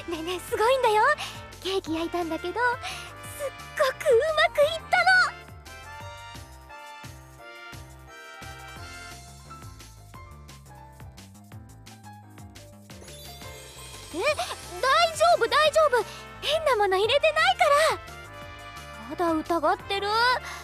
ねえねえ、すごいんだよ。ケーキ焼いたんだけど、すっごくうまくいったの。大丈夫大丈夫、変なもの入れてないから。まだ疑ってる？